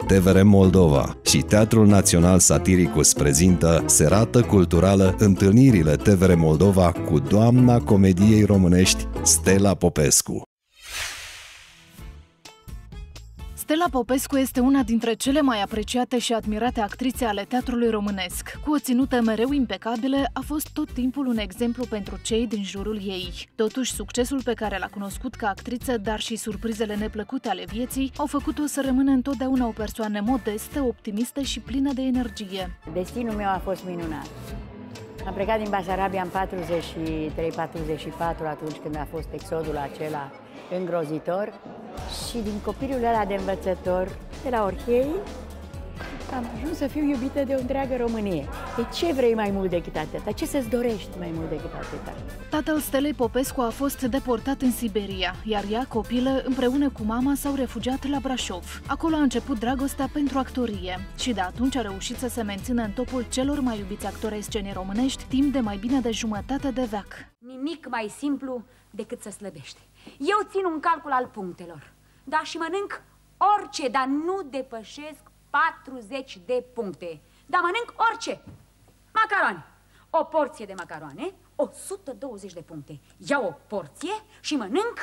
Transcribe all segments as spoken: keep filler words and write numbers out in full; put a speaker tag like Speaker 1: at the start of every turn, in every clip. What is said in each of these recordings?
Speaker 1: T V R Moldova și Teatrul Național Satiricus prezintă Serată Culturală Întâlnirile T V R Moldova cu doamna comediei românești Stella Popescu.
Speaker 2: Stella Popescu este una dintre cele mai apreciate și admirate actrițe ale teatrului românesc. Cu o ținută mereu impecabilă, a fost tot timpul un exemplu pentru cei din jurul ei. Totuși, succesul pe care l-a cunoscut ca actriță, dar și surprizele neplăcute ale vieții, au făcut-o să rămână întotdeauna o persoană modestă, optimistă și plină de energie.
Speaker 3: Destinul meu a fost minunat. Am plecat din Basarabia în patruzeci și trei patruzeci și patru, atunci când a fost exodul acela îngrozitor, și din copilul ăla de învățător de la Orhei am ajuns să fiu iubită de o întreagă Românie. De ce vrei mai mult decât atâta? Ce să-ți dorești mai mult decât atâta?
Speaker 2: Tatăl Stelei Popescu a fost deportat în Siberia, iar ea, copilă, împreună cu mama s-au refugiat la Brașov. Acolo a început dragostea pentru actorie și de atunci a reușit să se mențină în topul celor mai iubiți actori ai scenei românești timp de mai bine de jumătate de veac.
Speaker 4: Nimic mai simplu decât să slăbești. Eu țin un calcul al punctelor, da, și mănânc orice, dar nu depășesc patruzeci de puncte. Dar mănânc orice. Macaroane. O porție de macaroane, o sută douăzeci de puncte. Iau o porție și mănânc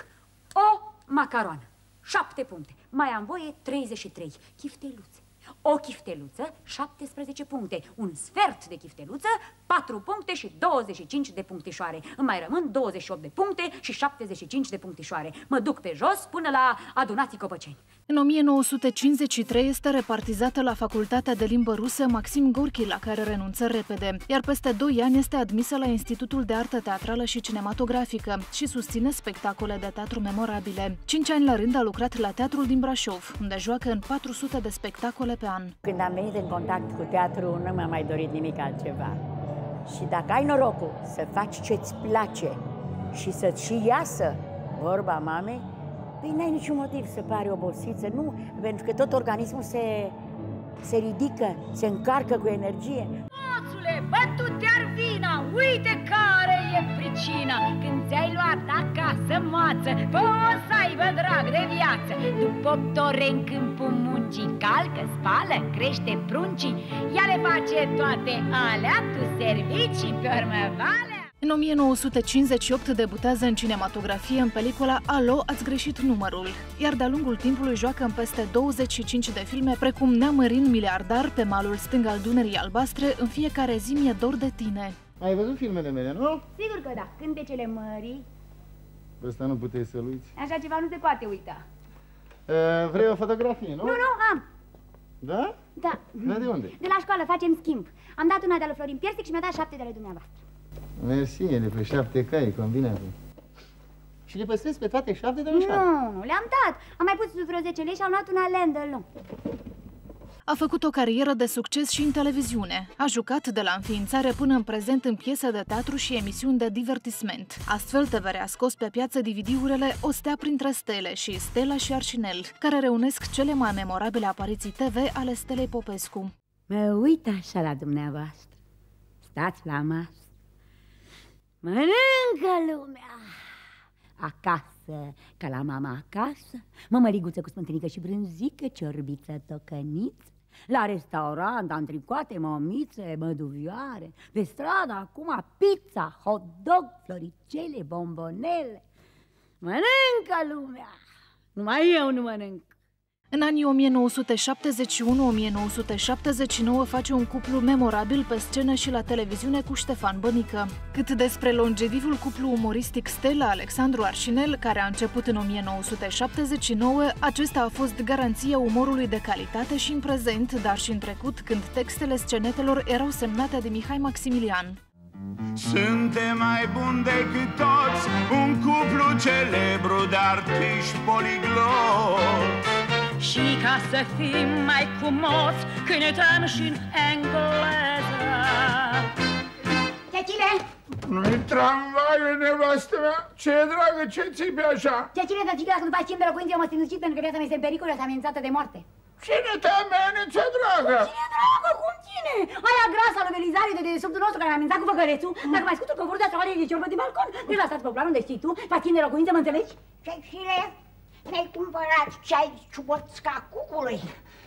Speaker 4: o macaroană. șapte puncte. Mai am voie treizeci și trei. Chifteluțe. O chifteluță, șaptesprezece puncte. Un sfert de chifteluță, patru puncte și douăzeci și cinci de punctișoare. Îmi mai rămân douăzeci și opt de puncte și șaptezeci și cinci de punctișoare. Mă duc pe jos până la adunații Copăceni.
Speaker 2: În o mie nouă sute cincizeci și trei este repartizată la Facultatea de Limbă Rusă Maxim Gorki, la care renunță repede, iar peste doi ani este admisă la Institutul de Artă Teatrală și Cinematografică și susține spectacole de teatru memorabile. Cinci ani la rând a lucrat la Teatrul din Brașov, unde joacă în patru sute de spectacole pe an.
Speaker 3: Când am venit în contact cu teatru, nu mi-am mai dorit nimic altceva. Și dacă ai norocul să faci ce-ți place și să-ți și iasă vorba mamei, păi n-ai niciun motiv să pari obosiță, nu, pentru că tot organismul se, se ridică, se încarcă cu energie.
Speaker 5: Moțule, bă, te-ar vina, uite care e pricina. Când ți-ai luat acasă moață, poți să aibă drag de viață. După opt ore în câmpul muncii, calcă, spală, crește pruncii. Ea le face toate alea, tu servicii pe urmă valea.
Speaker 2: În o mie nouă sute cincizeci și opt debutează în cinematografie în pelicula Alo, ați greșit numărul, iar de-a lungul timpului joacă în peste douăzeci și cinci de filme, precum Neamărin miliardar, Pe malul stâng al Dunării albastre, În fiecare zi mi-e dor de tine.
Speaker 6: Ai văzut filmele mele, nu?
Speaker 5: Sigur că da, Cântecele mării.
Speaker 6: Ăsta nu puteai să-l uiți.
Speaker 5: Așa ceva nu se poate uita.
Speaker 6: Uh, vrei o fotografie, nu?
Speaker 5: Nu, nu, am.
Speaker 6: Da?
Speaker 5: Da.
Speaker 6: Da, de unde?
Speaker 5: De la școală, facem schimb. Am dat una de la Florin Piersic și mi-a dat șapte de la dumneavoastră.
Speaker 6: Mersi, e de pe șapte cai, combine acum. Și le păstrezi pe toate șapte de la șapte?
Speaker 5: Nu, nu, le-am dat. Am mai pus vreo zece lei și am luat una Landel, nu.
Speaker 2: A făcut o carieră de succes și în televiziune. A jucat de la înființare până în prezent în piese de teatru și emisiuni de divertisment. Astfel, T V R a scos pe piață D V D-urile O stea printre stele și Stella și Arșinel, care reunesc cele mai memorabile apariții T V ale Stelei Popescu.
Speaker 3: Mă uit așa la dumneavoastră. Stați la masă. Mănâncă lumea! Acasă, ca la mama acasă, mămăliguță cu smântânică și brânzică, ciorbiță tocăniță. La restaurant, antricoate, mămițe, măduvioare. Pe stradă, acum, pizza, hot dog, floricele, bombonele. Mănâncă lumea! Numai eu nu mănânc.
Speaker 2: În anii o mie nouă sute șaptezeci și unu - o mie nouă sute șaptezeci și nouă face un cuplu memorabil pe scenă și la televiziune cu Ștefan Bănică. Cât despre longevivul cuplu umoristic Stella Alexandru Arșinel, care a început în o mie nouă sute șaptezeci și nouă, acesta a fost garanția umorului de calitate și în prezent, dar și în trecut, când textele scenetelor erau semnate de Mihai Maximilian.
Speaker 7: Suntem mai buni decât toți, un cuplu celebru de artiști poligloți.
Speaker 5: Și ca să fim mai cumoți, cântăm și-n engleză. Cecile!
Speaker 7: Nu-i tramvaiul, nevastă mea? Ce dragă, ce țipi așa?
Speaker 5: Cecile, să zic că dacă nu faci schimb de locuință, eu mă sinucid pentru că viața mea este în pericol, este amenințată de moarte.
Speaker 7: Cine te amenință, dragă?
Speaker 5: Cine, dragă, cum cine? Aia grasa lui Belizario de dedesubtul nostru care m-a amenințat cu făcărețul. Dacă mai scutul covorul de astravalie de ciorbă de balcon, deci la stați pe plan unde știi tu, faci schimb de locuință, mă înțelegi?
Speaker 8: Cecile, ne-ai cumpărat ceai ciuboțca cucului?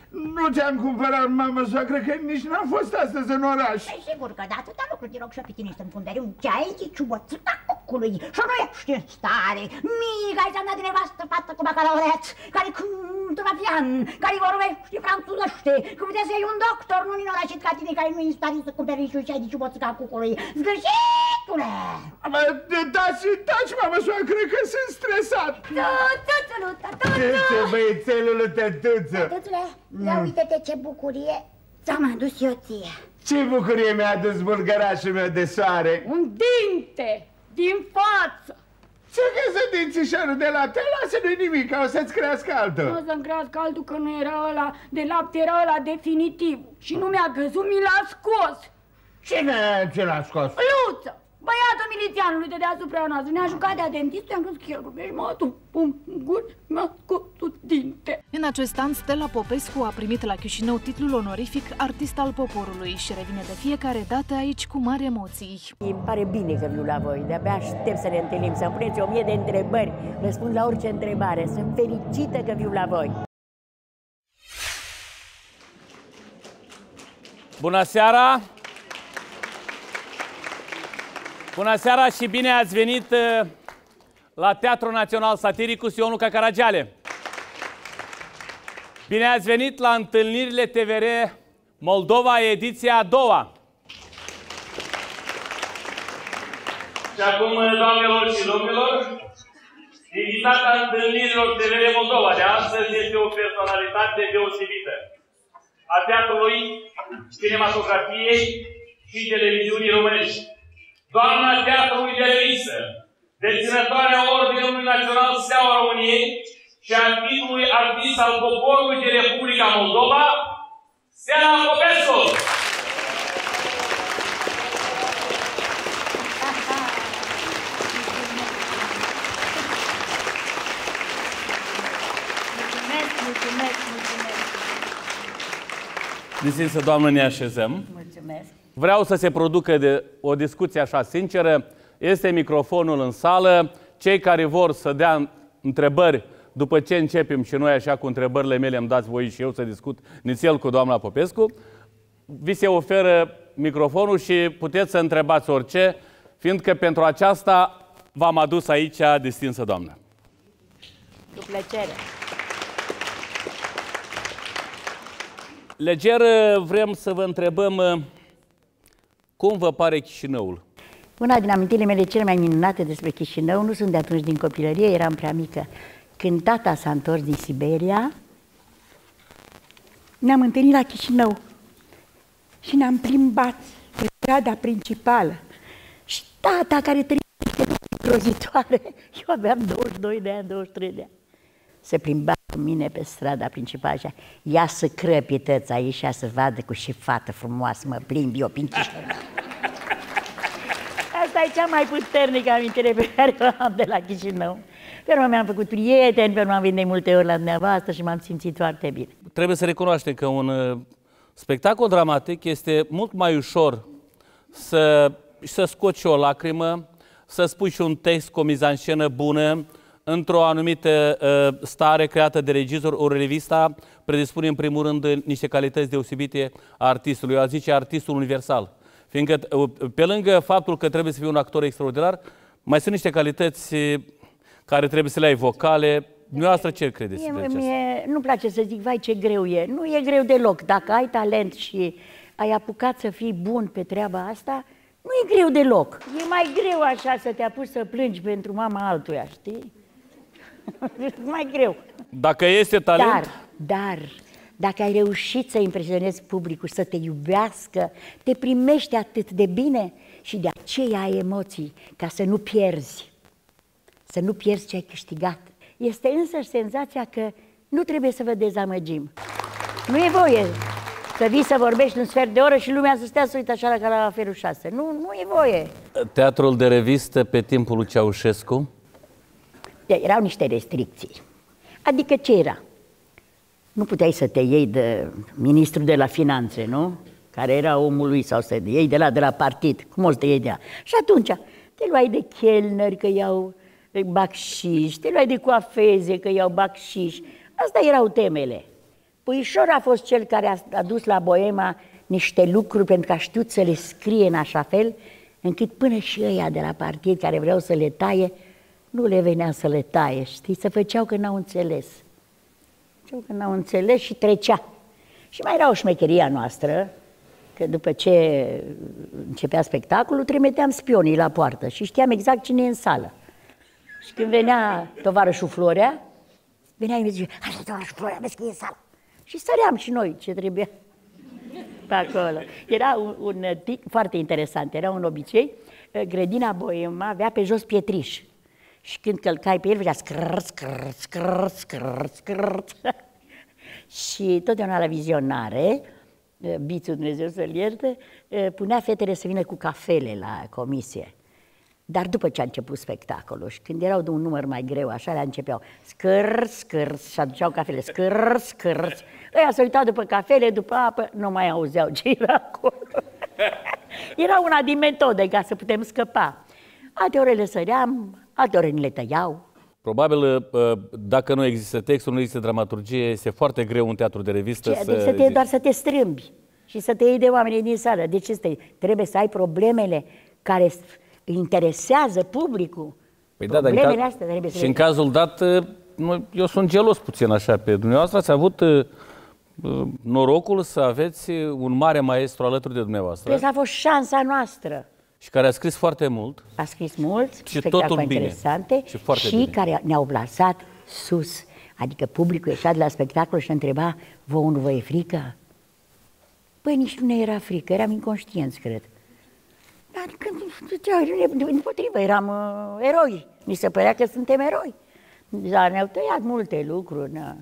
Speaker 7: Nu ți-am cumpărat, mamă, soacră, că nici n-am fost astăzi în oraș.
Speaker 3: Păi sigur că de atâta lucru te rog și pe tine să-mi cumperi un ceai de ciuboțâta cucului și nu ești în stare. Mica ai dat de nevastă fată cu bacalaureat, care cântă la pian, care vorbește franțuzește, că puteți să iei un doctor, nu nenoracit ca tine, care nu e în stare să cumperi nici un ceai de ciuboțâta cucului. Zgârșitule!
Speaker 7: Taci, taci, mamă, soacră, că sunt stresat.
Speaker 3: Tătuțulu, tătuțulu!
Speaker 7: Tătuță, băiețelul, tătuță.
Speaker 3: Tătuțule, ia uite-te ce bucurie ți-am adus eu ție.
Speaker 7: Ce bucurie mi-a adus bulgărașul meu de soare.
Speaker 5: Un dinte din față.
Speaker 7: Ce crezi dințișorul de lapte? Lasă, nu-i nimic, o să-ți crească altul.
Speaker 5: Nu o să-mi crească altul, că nu era ăla de lapte, era ăla definitiv. Și nu mi-a căzut, mi l-a scos.
Speaker 7: Cine ce l-a scos?
Speaker 5: Luță, băiatul milițianului de deasupra noastră. Ne-a jucat de-a dentistul, i-am crezut că el rupește, m-a tu, pum, guri, mi-a scos dinte.
Speaker 2: În acest an, Stella Popescu a primit la Chișinău titlul onorific Artist al Poporului și revine de fiecare dată aici cu mari emoții.
Speaker 3: Îmi pare bine că viu la voi, de-abia aștept să ne întâlnim, să-mi puneți o mie de întrebări, răspund la orice întrebare. Sunt fericită că viu la voi.
Speaker 8: Bună seara! Bună seara și bine ați venit la Teatrul Național Satiricus Ion Luca Caragiale. Bine ați venit la întâlnirile T V R Moldova, ediția a doua. Și acum, doamnelor și domnilor, invitata întâlnirilor T V R Moldova de astăzi este o personalitate deosebită a teatrului, cinematografiei și televiziunii românești. Doamna Teatrului de Revistă, deținătoarea Ordinului Național Steaua României și a titlului Artist al Poporului din Republica Moldova, Stella Popescu!
Speaker 5: Mulțumesc, mulțumesc, mulțumesc.
Speaker 8: Distinsă doamnă, ne așezăm.
Speaker 3: Mulțumesc.
Speaker 8: Vreau să se producă de o discuție așa sinceră. Este microfonul în sală. Cei care vor să dea întrebări după ce începem și noi așa cu întrebările mele, îmi dați voi și eu să discut nițel cu doamna Popescu, vi se oferă microfonul și puteți să întrebați orice, fiindcă pentru aceasta v-am adus aici, distinsă doamnă.
Speaker 3: Cu plăcere.
Speaker 8: Leger, vrem să vă întrebăm cum vă pare Chișinăul?
Speaker 3: Una din amintirile mele cele mai minunate despre Chișinău, nu sunt de atunci din copilărie, eram prea mică. Când tata s-a întors din Siberia, ne-am întâlnit la Chișinău și ne-am plimbat pe strada principală. Și tata, care trăiește îngrozitoare, eu aveam douăzeci și doi de ani, douăzeci și trei de ani, se plimba cu mine pe strada principală și ia să crăpi tăți aici și să vadă cu ce fată frumoasă mă plimb eu prin Chișinău. Asta e cea mai puternică amintire pe care o am de la Chișinău. Pe urmă mi-am făcut prieteni, pe urmă am venit de multe ori la dumneavoastră și m-am simțit foarte bine.
Speaker 8: Trebuie să recunoaștem că un uh, spectacol dramatic este mult mai ușor să, să scoți o lacrimă, să spui și un text cu o mizanscenă bună, într-o anumită uh, stare creată de regizor. O revista predispune în primul rând niște calități deosebite a artistului. Eu aș zice artistul universal. Fiindcă pe lângă faptul că trebuie să fii un actor extraordinar, mai sunt niște calități care trebuie să le ai vocale. Dumneavoastră ce credeți de aceasta?
Speaker 3: Mie nu-mi place să zic, vai ce greu e. Nu e greu deloc. Dacă ai talent și ai apucat să fii bun pe treaba asta, nu e greu deloc. E mai greu așa să te apuci să plângi pentru mama altuia, știi? Mai greu.
Speaker 8: Dacă este talent...
Speaker 3: Dar, dar, dacă ai reușit să impresionezi publicul, să te iubească, te primește atât de bine și de aceea ai emoții, ca să nu pierzi. Să nu pierzi ce ai câștigat. Este însă senzația că nu trebuie să vă dezamăgim. Nu e voie să vii să vorbești un sfert de oră și lumea să stea să uite așa ca la felul șase. Nu, nu e voie.
Speaker 8: Teatrul de revistă pe timpul lui Ceaușescu?
Speaker 3: Erau niște restricții. Adică ce era? Nu puteai să te iei de ministrul de la finanțe, nu? Care era omul lui, sau să te iei de la, de la partid. Cum o să te iei de ea? Și atunci te luai de chelneri că iau bacșiș, te luai de coafeze că iau bacșiș. Asta erau temele. Puișor a fost cel care a adus la Boema niște lucruri pentru că a știut să le scrie în așa fel încât până și ăia de la partid care vreau să le taie, nu le venea să le taie, știi? Se făceau că n-au înțeles. Făceau că n-au înțeles și trecea. Și mai era o șmecheria noastră, că după ce începea spectacolul, trimiteam spionii la poartă și știam exact cine e în sală. Și când venea tovarășul Florea, venea și mi zice, hai, tovarășul Florea, vezi că e în sală. Și săream și noi ce trebuia pe acolo. Era un, un tic foarte interesant, era un obicei, grădina Boema avea pe jos pietriș. Și când călcai pe el, făcea scrr, scrr, scrr, scrr, scrr. Și totdeauna la vizionare, Bițu, Dumnezeu să-l ierte, punea fetele să vină cu cafele la comisie. Dar după ce a început spectacolul și când erau de un număr mai greu, așa le începeau scâr, scâr, și aduceau cafele, scâr, scâr. Ăia se uitau după cafele, după apă, nu mai auzeau ce era acolo. Era una din metode ca să putem scăpa. Alteori le săream, alteori ni le tăiau.
Speaker 8: Probabil, dacă nu există textul, nu există dramaturgie, este foarte greu un teatru de revistă
Speaker 3: Ce,
Speaker 8: să...
Speaker 3: Deci să te, doar să te strâmbi și să te iei de oamenii din sală. De ce stai? Trebuie să ai problemele care interesează publicul.
Speaker 8: Păi
Speaker 3: problemele
Speaker 8: da, dar
Speaker 3: astea trebuie să
Speaker 8: și în cazul dat, eu sunt gelos puțin așa pe dumneavoastră. Ați avut norocul să aveți un mare maestru alături de dumneavoastră.
Speaker 3: Asta a fost șansa noastră.
Speaker 8: Și care a scris foarte mult.
Speaker 3: A scris mult,
Speaker 8: și totul bine.
Speaker 3: Interesante
Speaker 8: și, foarte
Speaker 3: și
Speaker 8: bine.
Speaker 3: Care ne-au plasat sus. Adică publicul ieșea de la spectacol și întreba, vouă nu vă e frică? Păi nici nu ne era frică, eram inconștienți, cred. Dar când, împotrivă, eram uh, eroi. Ni se părea că suntem eroi. Dar ne-au tăiat multe lucruri. Na.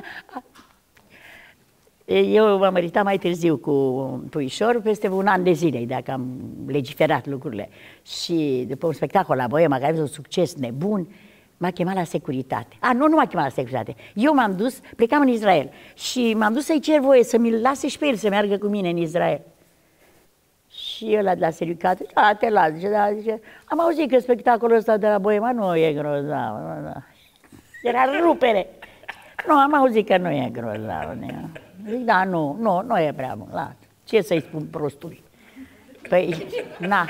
Speaker 3: Eu m-am măritat mai târziu cu Puișor, peste un an de zile, dacă am legiferat lucrurile. Și după un spectacol la Boema, care a avut un succes nebun, m-a chemat la securitate. A, nu, nu m-a chemat la securitate. Eu m-am dus, plecam în Israel și m-am dus să-i cer voie să mi-l lase și pe el să meargă cu mine în Israel. Și ăla de la securitate, da, te las, zice, da, zice, am auzit că spectacolul ăsta de la Boema nu e grozav. Da. Era rupere. Nu, am auzit că nu e grozav. Zic, da, nu, nu, nu e prea mult. La. Ce să-i spun prostului? Păi, na.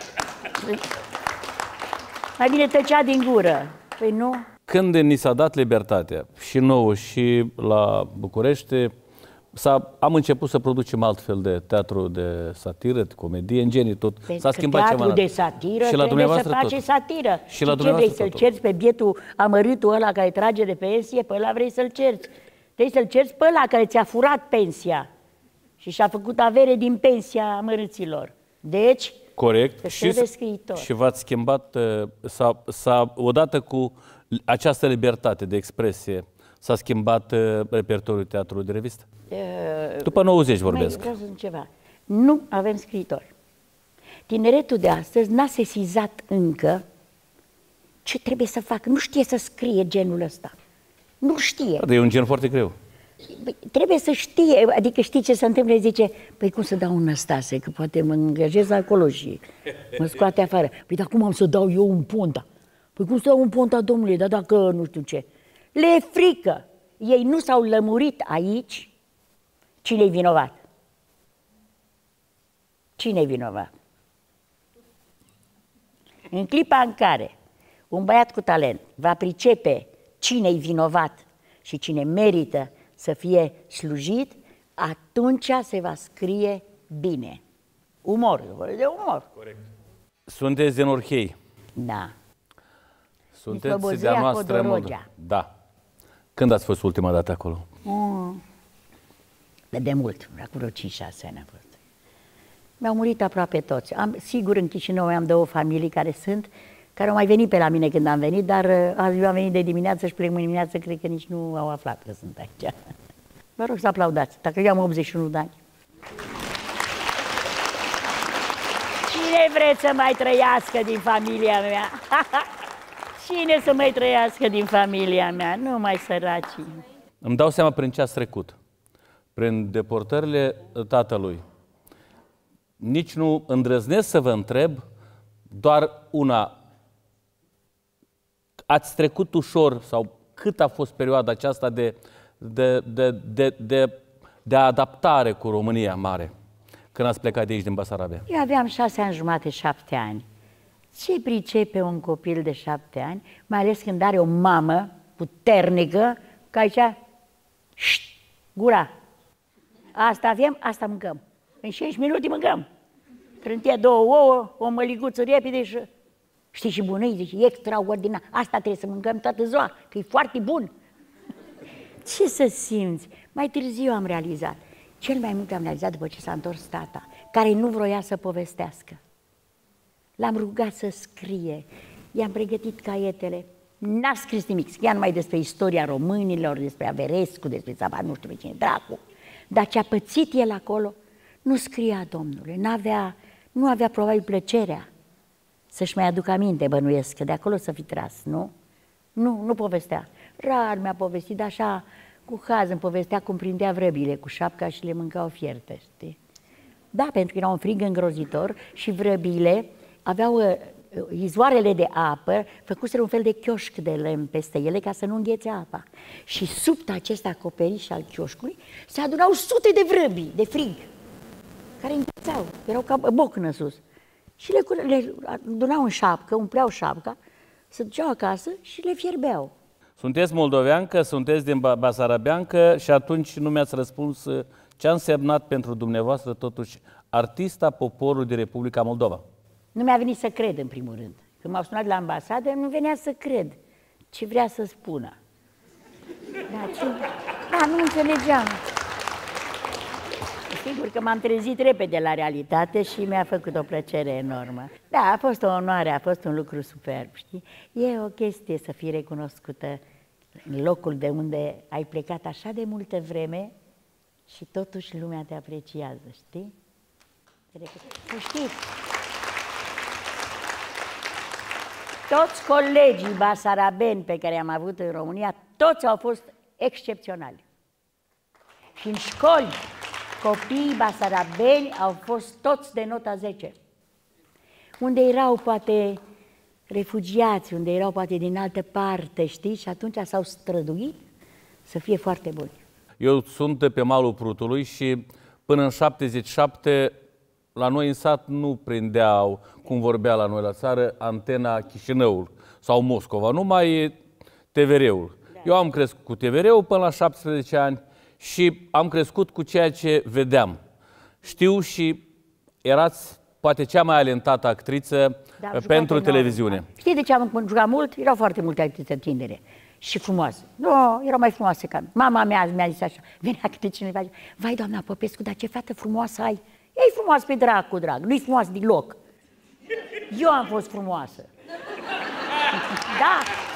Speaker 3: Mai bine tăcea din gură. Păi nu.
Speaker 8: Când ni s-a dat libertatea, și nouă și la București, am început să producem altfel de teatru de satiră, de comedie, în genii tot. S-a schimbat ceva.
Speaker 3: Teatru de satiră
Speaker 8: și la
Speaker 3: trebuie să face
Speaker 8: tot.
Speaker 3: satiră.
Speaker 8: Și la
Speaker 3: ce vrei să-l cerți pe bietul amărâtul ăla care trage de pensie? Pe ăla vrei să-l cerți. Trebuie să-l cerți pe ăla care ți-a furat pensia și și-a făcut avere din pensia amărâților. Deci,
Speaker 8: corect. Și, și v-ați schimbat, s-a, s-a, odată cu această libertate de expresie, s-a schimbat repertoriul teatrului de revistă? Uh, După nouăzeci vorbesc.
Speaker 3: Mai vreau să spun ceva. Nu avem scriitori. Tineretul de astăzi n-a sesizat încă ce trebuie să facă. Nu știe să scrie genul ăsta. Nu știe.
Speaker 8: E un gen foarte greu.
Speaker 3: Păi, trebuie să știe, adică știi ce se întâmplă, zice, păi cum să dau un Năstase, că poate mă angajez acolo și mă scoate afară. Păi dar cum am să dau eu un Ponta? Păi cum să dau un Ponta, domnule, dar dacă nu știu ce. Le e frică. Ei nu s-au lămurit aici cine-i vinovat. Cine-i vinovat? În clipa în care un băiat cu talent va pricepe cine-i vinovat și cine merită să fie slujit, atunci se va scrie bine. Umor, eu vorbesc de umor.
Speaker 8: Corect. Sunteți din Orhei.
Speaker 3: Da.
Speaker 8: Sunteți de-a noastră Moldova. Da. Când ați fost ultima dată acolo?
Speaker 3: Mm. De mult, acum vreo cinci șase ani a fost. Mi-au murit aproape toți. Am, sigur, în Chișinău am două familii care sunt, care au mai venit pe la mine când am venit, dar azi eu am venit de dimineață și plec mâine dimineață, cred că nici nu au aflat că sunt aici. Vă rog să aplaudați, dacă eu am optzeci și unu de ani. Cine vreți să mai trăiască din familia mea? Cine să mai trăiască din familia mea? Nu mai săracii.
Speaker 8: Îmi dau seama prin ce ați trecut. Prin deportările tatălui. Nici nu îndrăznesc să vă întreb, doar una. Ați trecut ușor, sau cât a fost perioada aceasta de de, de, de, de, de adaptare cu România mare, când ați plecat de aici, din Basarabia?
Speaker 3: Eu aveam șase ani jumate, șapte ani. Ce pricepe un copil de șapte ani, mai ales când are o mamă puternică, ca aici, șt, gura. Asta avem, asta mâncăm. În cinci minute mâncăm. Trântie două ouă, o măliguță repede și... Știi, și bunii zice, e extraordinar, asta trebuie să mâncăm toată ziua, că e foarte bun. Ce să simți? Mai târziu am realizat. Cel mai mult am realizat după ce s-a întors tata, care nu vroia să povestească. L-am rugat să scrie, i-am pregătit caietele, n-a scris nimic, scria numai despre istoria românilor, despre Averescu, despre Țapa, nu știu pe cine dracu. Dar ce-a pățit el acolo, nu scria, domnule, n-avea, nu avea probabil plăcerea să-și mai aduc aminte, bănuiesc, că de acolo să fi tras, nu? Nu, nu povestea. Rar mi-a povestit, dar așa, cu haz îmi povestea cum prindea vrăbile cu șapca și le mâncau fierte, știi? Da, pentru că era un frig îngrozitor și vrăbile aveau uh, izvoarele de apă, făcuseră un fel de chioșc de lemn peste ele ca să nu înghețe apa. Și sub acest acoperiș al chioșcului se adunau sute de vrăbi de frig, care înghețau, erau ca bocnă sus. Și le, le adunau în șapcă, umpleau șapca, se duceau acasă și le fierbeau.
Speaker 8: Sunteți moldoveancă, sunteți din Basarabeancă și atunci nu mi-ați răspuns ce a însemnat pentru dumneavoastră totuși artista poporului din Republica Moldova.
Speaker 3: Nu mi-a venit să cred, în primul rând. Când m-au sunat la ambasadă, nu venea să cred ce vrea să spună. Da, ce... da nu înțelegeam. Sigur că m-am trezit repede la realitate și mi-a făcut o plăcere enormă. Da, a fost o onoare, a fost un lucru superb, știi? E o chestie să fii recunoscută în locul de unde ai plecat așa de multă vreme și totuși lumea te apreciază, știi? Tu știi, toți colegii basarabeni pe care am avut în România, toți au fost excepționali. Și în școli, copiii basarabeni au fost toți de nota zece. Unde erau poate refugiați, unde erau poate din altă parte, știi? Și atunci s-au străduit să fie foarte buni.
Speaker 8: Eu sunt de pe malul Prutului și până în șaptezeci și șapte la noi în sat nu prindeau, cum vorbea la noi la țară, antena Chișinăul sau Moscova, numai T V R-ul. Da. Eu am crescut cu T V R-ul până la șaptesprezece ani și am crescut cu ceea ce vedeam. Știu și erați poate cea mai alentată actriță da, pentru televiziune.
Speaker 3: Enorm, da. Știi de ce am jucat mult? Erau foarte multe actrițe tinere și frumoase. Nu, erau mai frumoase ca mine. Mama mea mi-a zis așa, venea câte cineva, vai, doamna Popescu, dar ce fată frumoasă ai. E frumoasă pe drag cu drag, nu-i frumoasă deloc. Eu am fost frumoasă. Da.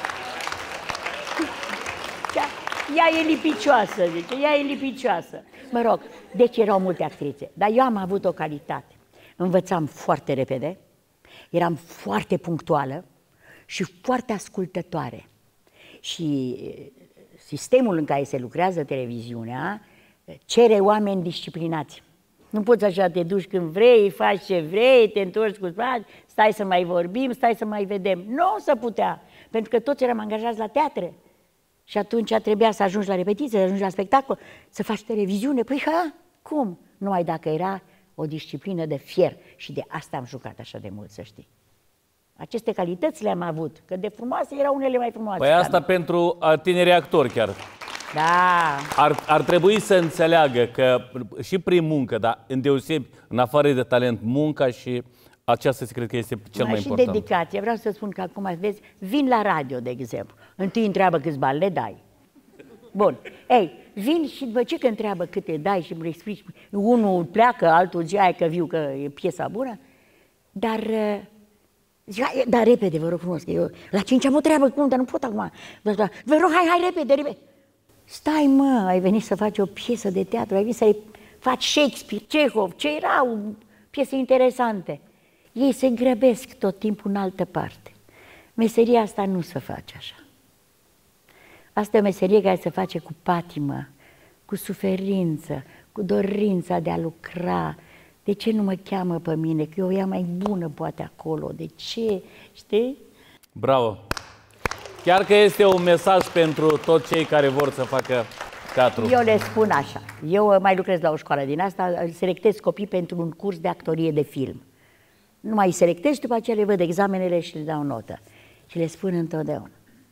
Speaker 3: Ea e lipicioasă, zice, ea e lipicioasă. Mă rog, deci erau multe actrițe, dar eu am avut o calitate. Învățam foarte repede, eram foarte punctuală și foarte ascultătoare. Și sistemul în care se lucrează televiziunea cere oameni disciplinați. Nu poți așa, te duci când vrei, faci ce vrei, te întorci cu spate, stai să mai vorbim, stai să mai vedem. Nu o să putea, pentru că toți eram angajați la teatre. Și atunci trebuia să ajungi la repetiție, să ajungi la spectacol, să faci televiziune. Păi, ha, cum? Numai dacă era o disciplină de fier. Și de asta am jucat așa de mult, să știi. Aceste calități le-am avut, că de frumoase erau unele mai frumoase.
Speaker 8: Păi asta pentru tinerii actori chiar.
Speaker 3: Da.
Speaker 8: Ar, ar trebui să înțeleagă că și prin muncă, dar îndeosebi, în afară de talent, munca și aceasta se cred că este cel mai, mai
Speaker 3: și
Speaker 8: important.
Speaker 3: Și dedicație. Vreau să spun că acum, vezi, vin la radio, de exemplu. Întâi întreabă câți bani le dai. Bun. Ei, vin și după ce că întreabă câte dai și îmi explici, unul pleacă, altul zice, hai că viu că e piesa bună, dar, zic, dar repede, vă rog frumos, că eu la cinci am o treabă, cum, dar nu pot acum. Vă rog, hai, hai, repede, repede. Stai, mă, ai venit să faci o piesă de teatru, ai venit să faci Shakespeare, Cehov, ce erau piese interesante. Ei se grăbesc tot timpul în altă parte. Meseria asta nu se face așa. Asta e o meserie care se face cu patimă, cu suferință, cu dorința de a lucra. De ce nu mă cheamă pe mine? Că eu ea mai bună poate acolo. De ce? Știi?
Speaker 8: Bravo! Chiar că este un mesaj pentru toți cei care vor să facă teatru.
Speaker 3: Eu le spun așa. Eu mai lucrez la o școală din asta, selectez copii pentru un curs de actorie de film. Nu mai selectez, după aceea le văd examenele și le dau notă. Și le spun întotdeauna.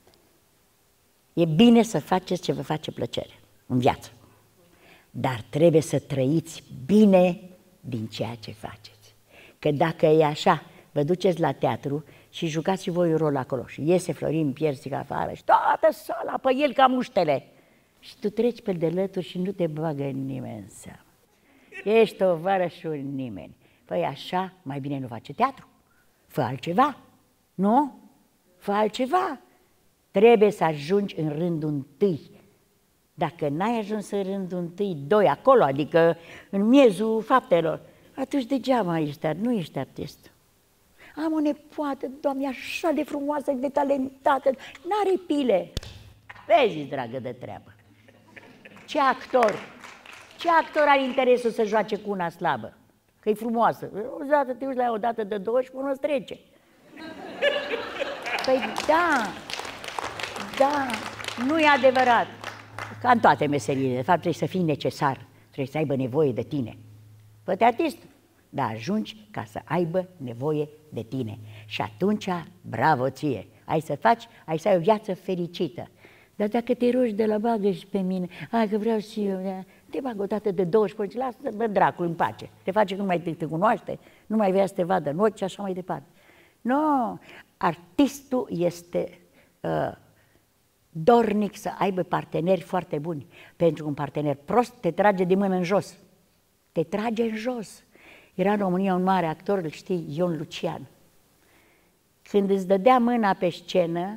Speaker 3: E bine să faceți ce vă face plăcere în viață. Dar trebuie să trăiți bine din ceea ce faceți. Că dacă e așa, vă duceți la teatru și jucați și voi un rol acolo. Și iese Florin Piersic afară și toată sala pe el ca muștele. Și tu treci pe de lături și nu te bagă nimeni în seamă. Ești o vară și un nimeni. Păi așa, mai bine nu face teatru. Fă altceva, nu? Fă altceva. Trebuie să ajungi în rândul întâi. Dacă n-ai ajuns în rândul întâi, doi, acolo, adică în miezul faptelor, atunci degeaba ești, nu ești artist. Am o nepoată, Doamne, așa de frumoasă, de talentată, n-are pile. Vezi, dragă, de treabă. Ce actor, ce actor are interesul să joace cu una slabă? Că e frumoasă. O dată te uiți la ea, o dată de două și până îți trece. Păi da, da, nu e adevărat. Ca în toate meseriile, de fapt trebuie să fii necesar, trebuie să aibă nevoie de tine. Fă-te artist, dar ajungi ca să aibă nevoie de tine. Și atunci, bravo ție, ai să faci, ai să ai o viață fericită. Dar dacă te rogi de la bagă și pe mine, hai că vreau și eu, te bag o dată de două și până lasă-mă dracul în pace. Te face că nu mai te, te cunoaște, nu mai vrea să te vadă în ochi și așa mai departe. Nu, artistul este uh, dornic să aibă parteneri foarte buni, pentru că un partener prost te trage de mână în jos. Te trage în jos. Era în România un mare actor, îl știi, Ion Lucian. Când îți dădea mâna pe scenă,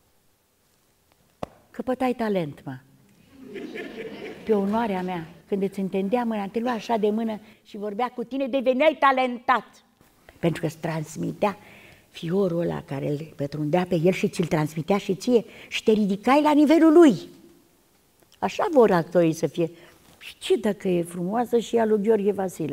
Speaker 3: căpătai talent, mă. Pe onoarea mea, când îți întindea mâna, te lua așa de mână și vorbea cu tine, deveneai talentat. Pentru că îți transmitea fiorul ăla care îl pătrundea pe el și ți-l transmitea și ție și te ridicai la nivelul lui. Așa vor actorii să fie. Și ce dacă e frumoasă și ea lui Gheorghe Vasile?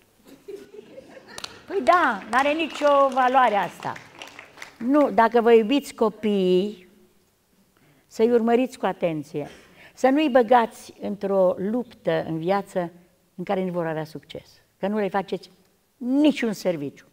Speaker 3: Păi da, n-are nicio valoare asta. Nu, dacă vă iubiți copiii, să-i urmăriți cu atenție. Să nu-i băgați într-o luptă în viață în care nu vor avea succes. Că nu le faceți niciun serviciu.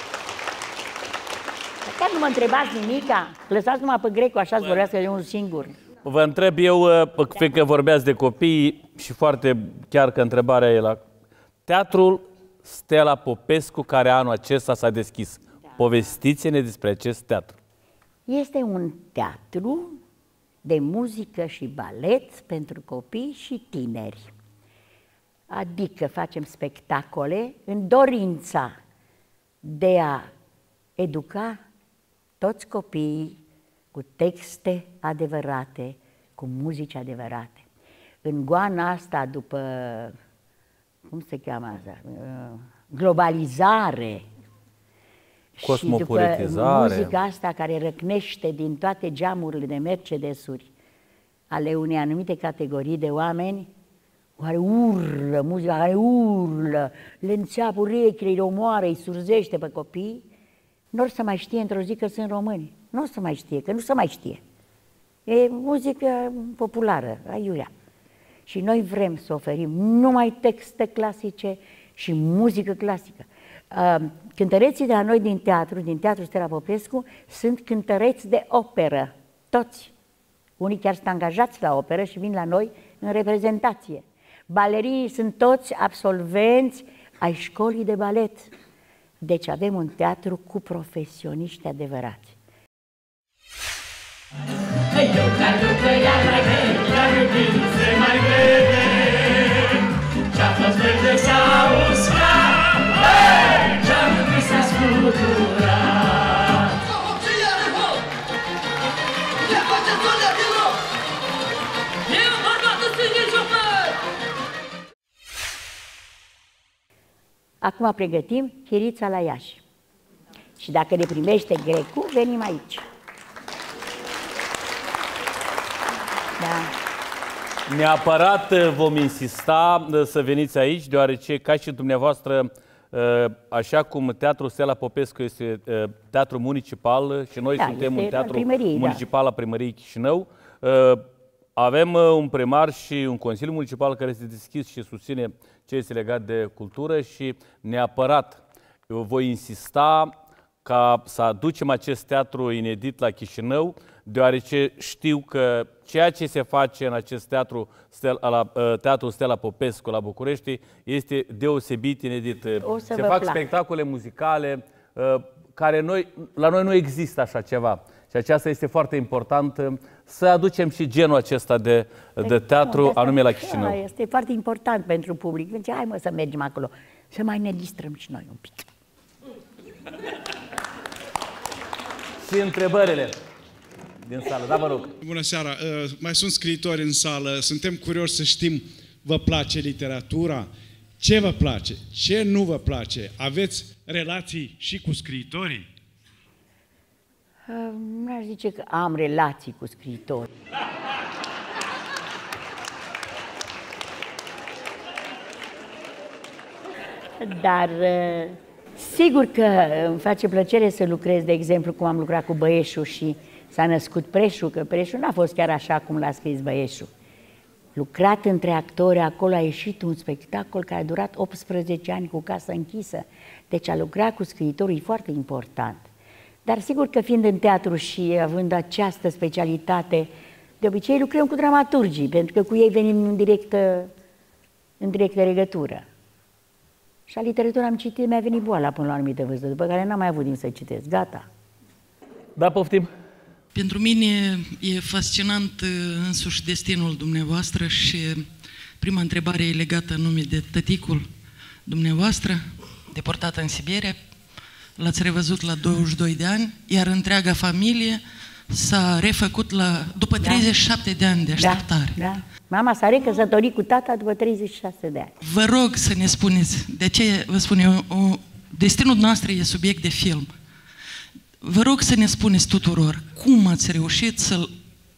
Speaker 3: Chiar nu mă întrebați nimica, lăsați numai pe Grecu așa să vorbească de unul singur.
Speaker 8: Vă întreb eu, fiindcă vorbeați de copii și foarte chiar că întrebarea e la Teatrul Stella Popescu, care anul acesta s-a deschis. Da. Povestiți-ne despre acest teatru.
Speaker 3: Este un teatru de muzică și balet pentru copii și tineri. Adică facem spectacole în dorința de a educa toți copiii cu texte adevărate, cu muzici adevărate. În goana asta, după, cum se cheamă asta? Globalizare și după muzica asta care răcnește din toate geamurile de Mercedesuri ale unei anumite categorii de oameni, care urlă, muzica care urlă, le înțeapă urechile, le omoară, îi surzește pe copii, nu o să mai știe într-o zi că sunt români. Nu o să mai știe, că nu se mai știe. E muzică populară, aiurea. Și noi vrem să oferim numai texte clasice și muzică clasică. Cântăreții de la noi din teatru, din Teatrul Stella Popescu, sunt cântăreți de operă, toți. Unii chiar sunt angajați la operă și vin la noi în reprezentație. Balerinii sunt toți absolvenți ai școlii de balet. Deci avem un teatru cu profesioniști adevărați.
Speaker 9: Ce-a fost verde s-a uscat, ce-am întâi s-a scuturat. Ce faceți o leacă? Eu bărbatul sunt de șofer!
Speaker 3: Acum pregătim Chirița la Iași. Și dacă ne primește Grecu, venim aici. Da.
Speaker 8: Neapărat vom insista să veniți aici, deoarece, ca și dumneavoastră, așa cum Teatrul Stella Popescu este teatru municipal și noi
Speaker 3: da,
Speaker 8: suntem un teatru
Speaker 3: primărie,
Speaker 8: municipal
Speaker 3: da.
Speaker 8: a primăriei Chișinău, Avem un primar și un consiliu municipal care este deschis și susține ce este legat de cultură și neapărat eu voi insista ca să aducem acest teatru inedit la Chișinău, deoarece știu că ceea ce se face în acest teatru, la Teatrul Stella Popescu la București, este deosebit inedit. Se fac plac. spectacole muzicale care noi, la noi nu există așa ceva. Și aceasta este foarte important, să aducem și genul acesta de, de teatru, nu, anume la Chișinău.
Speaker 3: Este foarte important pentru public. Deci, hai mă să mergem acolo, să mai ne distrăm și noi un pic.
Speaker 8: Și întrebările din sală, da, vă rog.
Speaker 10: Bună seara, uh, mai sunt scriitori în sală, suntem curioși să știm, vă place literatura? Ce vă place? Ce nu vă place? Aveți relații și cu scriitorii?
Speaker 3: Uh, n-aș zice că am relații cu scriitori. Dar uh, sigur că îmi face plăcere să lucrez, de exemplu, cum am lucrat cu Băieșu și s-a născut Preșu, că Preșu n-a fost chiar așa cum l-a scris Băieșu. Lucrat între actori, acolo a ieșit un spectacol care a durat optsprezece ani cu casă închisă. Deci a lucrat cu scriitorii e foarte important. Dar sigur că fiind în teatru și având această specialitate, de obicei lucrăm cu dramaturgii, pentru că cu ei venim în directă, în directă legătură. Și la literatură am citit, mi-a venit boala până la o anumită vârstă, după care n-am mai avut timp să citesc. Gata.
Speaker 8: Da, poftim.
Speaker 11: Pentru mine e fascinant însuși destinul dumneavoastră și prima întrebare e legată anume de tăticul dumneavoastră, deportat în Siberia. L-ați revăzut la douăzeci și doi de ani, iar întreaga familie s-a refăcut la, după treizeci și șapte de ani de așteptare.
Speaker 3: Da, da. Mama s-a recăsătorit cu tata după treizeci și șase de ani.
Speaker 11: Vă rog să ne spuneți, de ce vă spun eu, o, destinul nostru e subiect de film. Vă rog să ne spuneți tuturor cum ați reușit să-l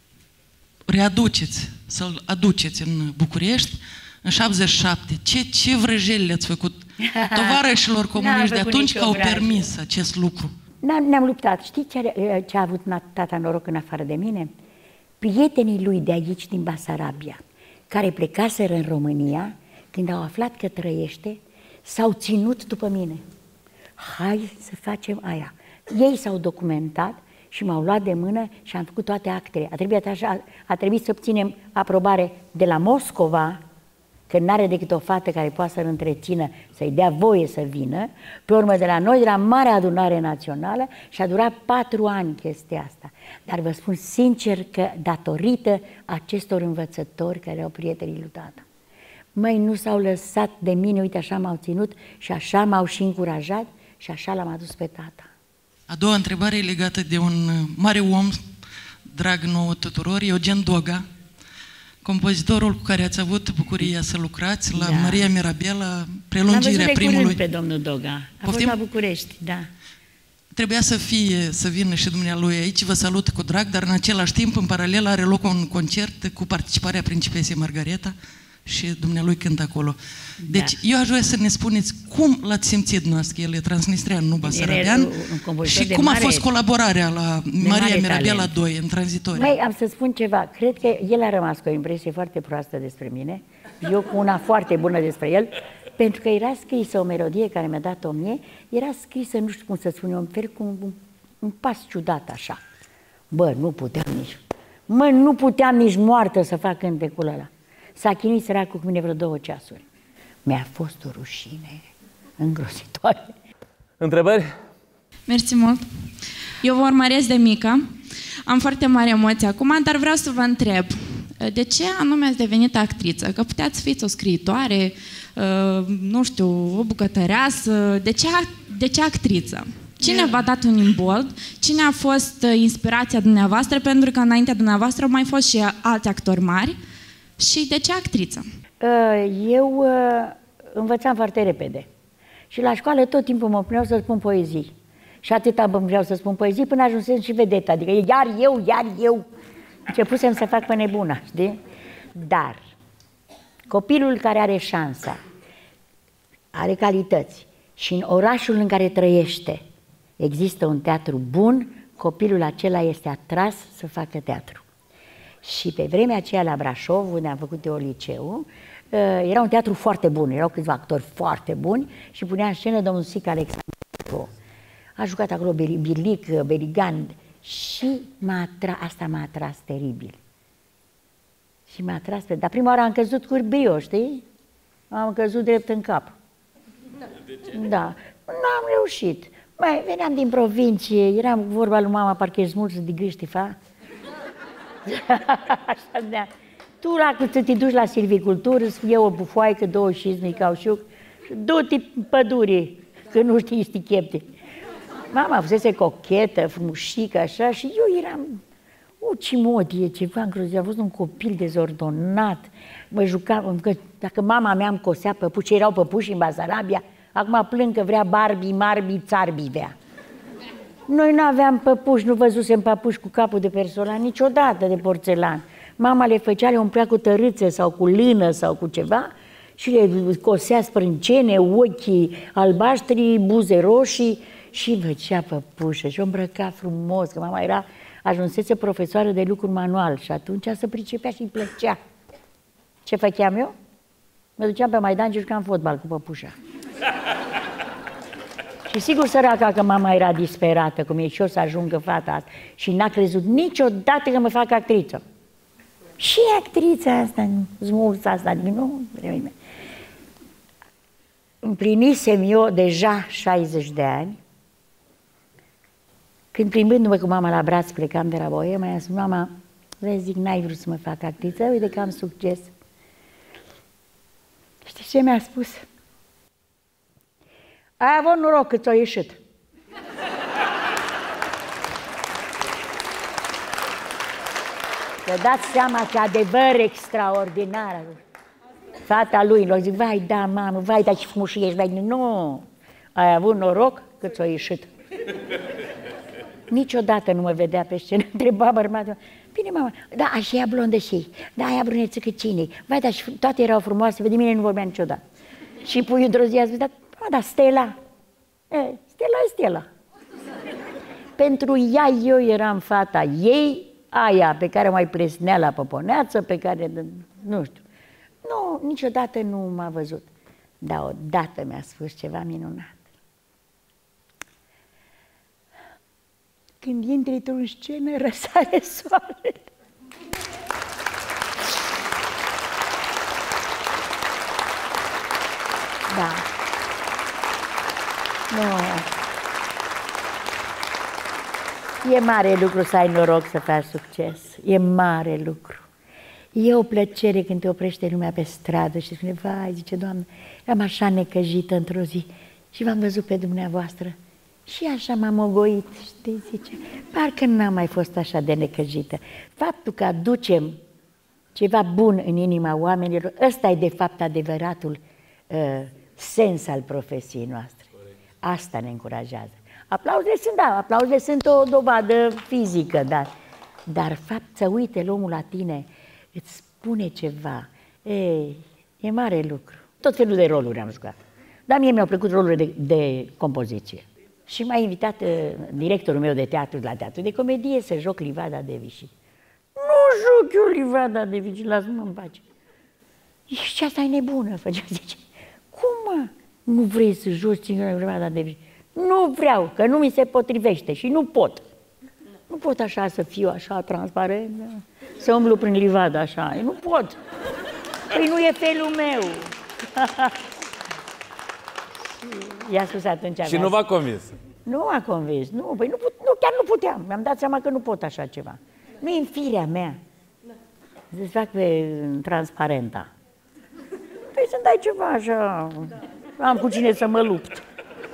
Speaker 11: readuceți, să-l aduceți în București în șaptezeci și șapte. Ce, ce vrăjeli le-ați făcut tovarășilor comuniști de atunci că au permis acest lucru?
Speaker 3: Ne-am luptat. Știți ce, ce a avut tata noroc în afară de mine? Prietenii lui de aici, din Basarabia, care plecaseră în România, când au aflat că trăiește, s-au ținut după mine. Hai să facem aia. Ei s-au documentat și m-au luat de mână și am făcut toate actele. A trebuit, așa, a trebuit să obținem aprobare de la Moscova, că n-are decât o fată care poate să-l întrețină, să-i dea voie să vină, pe urmă de la noi, de la Marea Adunare Națională, și a durat patru ani chestia asta. Dar vă spun sincer că datorită acestor învățători care au prietenii lui tata, măi, nu s-au lăsat de mine, uite așa m-au ținut și așa m-au și încurajat și așa l-am adus pe tata.
Speaker 11: A doua întrebare e legată de un mare om, drag nouă tuturor, Eugen Doga, compozitorul cu care ați avut bucuria să lucrați la da. Maria Mirabela, prelungirea primului...
Speaker 3: L-am pe domnul Doga. A Poftim? fost la București, da.
Speaker 11: Trebuia să fie, să vină și dumnealui aici, vă salut cu drag, dar în același timp, în paralel, are loc un concert cu participarea principesei Margareta și dumnealui cântă acolo. Deci, da. eu aș vrea să ne spuneți cum l-ați simțit noastră, el e transnistrean, nu basarabean, și cum a fost colaborarea la Maria Mirabela doi, în tranzitorie.
Speaker 3: Mai am să spun ceva, cred că el a rămas cu o impresie foarte proastă despre mine, eu cu una foarte bună despre el, pentru că era scrisă o melodie care mi-a dat-o mie, era scrisă, nu știu cum să spun eu, un fel cu un, un pas ciudat așa. Bă, nu puteam nici, mă, nu puteam nici moartă să fac cântecul ăla. S-a chinuit săracul cu mine vreo două ceasuri. Mi-a fost o rușine îngrozitoare.
Speaker 8: Întrebări?
Speaker 12: Mersi mult. Eu vă urmăresc de mică. Am foarte mare emoție acum, dar vreau să vă întreb. De ce anume ați devenit actriță? Că puteați să fiți o scriitoare, nu știu, o bucătăreasă. De ce, de ce actriță? Cine v-a dat un imbold? Cine a fost inspirația dumneavoastră? Pentru că înaintea dumneavoastră au mai fost și alți actori mari. Și de ce actriță?
Speaker 3: Eu învățam foarte repede. Și la școală tot timpul mă puneau să spun poezii. Și atâta vreau să spun poezii până ajunsesc și vedeta. Adică iar eu, iar eu. Începusem să fac pe nebuna, știi? Dar copilul care are șansa, are calități și în orașul în care trăiește există un teatru bun, copilul acela este atras să facă teatru. Și pe vremea aceea la Brașov, unde am făcut eu liceu, era un teatru foarte bun, erau câțiva actori foarte buni și punea în scenă domnul Sic Alexandru. A jucat acolo Birlic, Beligan și m-a atras, asta m-a atras teribil. Și m-a atras pe... Dar prima oară am căzut cu brio, știi? Am căzut drept în cap.
Speaker 8: De ce?
Speaker 3: Da. N-am reușit. Mai veneam din provincie, eram vorba lui mama, parcă ești mulți de gâștifa. Așa de tu la să te duci la silvicultură, îți fie o bufoaică, două șizmi, caușuc și du-te pădurii, că nu știi stichepte. Mama fusese cochetă, frumușică, așa, și eu eram o cimodie, ceva îngrozit. Am fost un copil dezordonat, mă jucam, că dacă mama mea îmi cosea păpuși, erau păpuși în Basarabia, acum plâng că vrea Barbie, Marbi, țarbi vrea. Noi nu aveam păpuși, nu văzusem păpuși cu capul de persolan niciodată de porțelan. Mama le făcea, le umplea cu tărâțe sau cu lână sau cu ceva și le cosea sprâncene, ochii albaștri, buze roșii și făcea păpușă și o îmbrăca frumos, că mama era, ajunsese profesoară de lucru manual și atunci se pricepea și îi plăcea. Ce făceam eu? Mă duceam pe Maidan și jucam fotbal cu păpușa. Și sigur săraca că mama era disperată, cum e și eu să ajungă fata asta și n-a crezut niciodată că mă fac actriță. Și actrița asta, smulța asta, nu, împlinisem eu deja șaizeci de ani, când plimbându-mă cu mama la braț plecam de la Boema, i-am spus, mama, vezi, zic, n-ai vrut să mă fac actriță, uite că am succes. Știi ce mi-a spus? Ai avut noroc că ți-a ieșit. Vă dați seama ce adevăr extraordinar. Fata lui, l-a zis, vai, da, mamă, vai, dar ce frumos ești, vai, nu, ai avut noroc că ți-a ieșit. Niciodată nu mă vedea pe scenă, întreba bărbatul, bine, mama, da, așa ea blondă și ei, da, aia bruneță cât cine vai, dar și toate erau frumoase, de mine nu vorbea niciodată. Și puiul într-o zi a zis, da, da, Stella, e, Stella e Stella. Pentru ea eu eram fata ei, aia pe care o mai plesnea la Poponeață, pe care, nu știu, nu, niciodată nu m-a văzut. Dar odată mi-a spus ceva minunat. Când intri tu în scenă, răsare soarele. Da. Nu. E mare lucru să ai noroc să faci succes. E mare lucru. E o plăcere când te oprește lumea pe stradă și spune, vai, zice, Doamne, eram așa necăjită într-o zi și v-am văzut pe dumneavoastră. Și așa m-am ogoit, știi, zice, parcă n-am mai fost așa de necăjită. Faptul că aducem ceva bun în inima oamenilor, ăsta e de fapt adevăratul uh, sens al profesiei noastre. Asta ne încurajează. Aplauzele sunt, da, aplauzele sunt o dovadă fizică, dar, dar fapt să uite omul la tine, îți spune ceva, e, e mare lucru. Tot felul de roluri am jucat, dar mie mi-au plăcut rolurile de, de compoziție. Și m-a invitat uh, directorul meu de teatru la teatru de comedie să joc Livada de Vichy. Nu joc eu Livada de Vichy, lasă-mă în pace. Și asta e nebună, făcea, zice. Cum, mă? Nu vrei să joci Livada de Vichy? Nu vreau, că nu mi se potrivește și nu pot. Nu pot așa să fiu așa transparent, să umblu prin livadă așa, eu nu pot. Păi nu e felul meu. I-a spus atunci.
Speaker 8: Și nu v-a convins?
Speaker 3: Nu m-a convins, nu, păi nu, nu, chiar nu puteam. Mi-am dat seama că nu pot așa ceva. Nu e în firea mea. Să-ți fac pe transparenta. Păi să-mi dai ceva așa, am cu cine să mă lupt.